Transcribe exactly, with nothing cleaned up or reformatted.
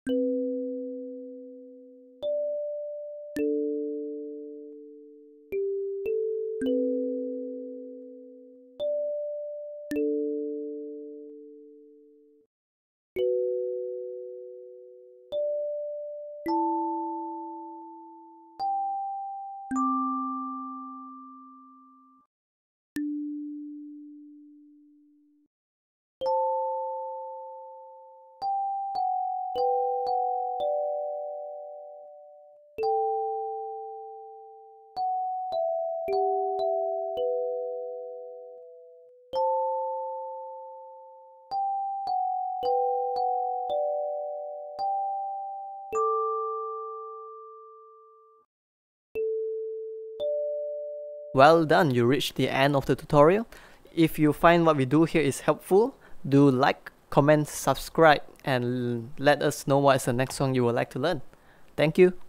Well done, you reached the end of the tutorial. If you find what we do here is helpful, do like, comment, subscribe, and let us know what is the next song you would like to learn. Thank you.